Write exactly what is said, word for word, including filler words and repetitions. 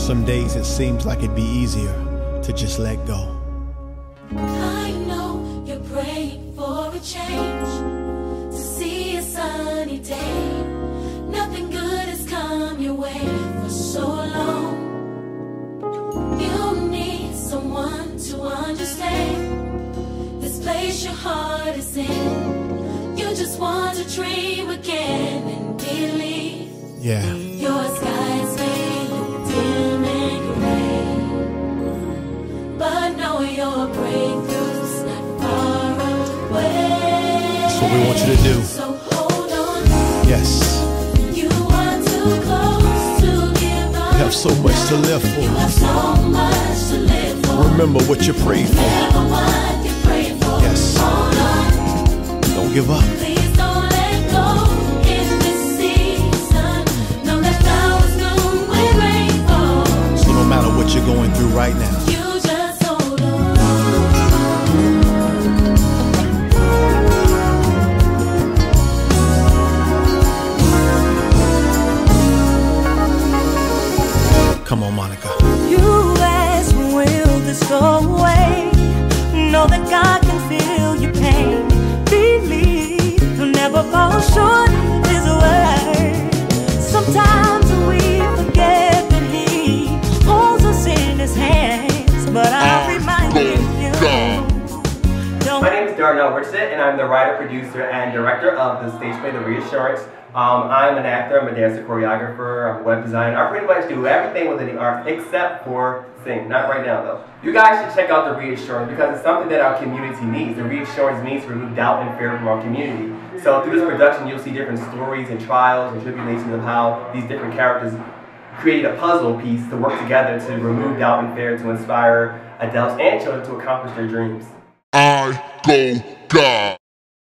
Some days it seems like it'd be easier to just let go. I know you're praying for a change, to see a sunny day. Nothing good has come your way for so long. You need someone to understand this place your heart is in. You just want to dream again and believe. Yeah. Your skies may look dim and gray, but know your breakthrough's not far away. That's what we want you to do. So hold on. Yes. You are too close to give up. You have so much to live for. You have so much to live for. Remember what you prayed for. Remember what you prayed for. Yes. Hold on. Don't give up. Please don't let go in this season. Know that flowers bloom when rain falls. So no matter what you're going through right now, You just hold on. come on, Monica. You ask, will this go away? Know that God can feel your pain. Believe he'll never fall short of his word. Sometimes we forget that he holds us in his hands, but I'll remind you. My name is Darnell Richardson, and I'm the writer, producer, and director of the stage play The Reassurance. Um, I'm an actor, I'm a dancer, choreographer, I'm a web designer. I pretty much do everything within the arts except for sing. Not right now though. You guys should check out The Reassurance because it's something that our community needs. The Reassurance means to remove doubt and fear from our community. So through this production you'll see different stories and trials and tribulations of how these different characters create a puzzle piece to work together to remove doubt and fear, to inspire adults and children to accomplish their dreams. I go God.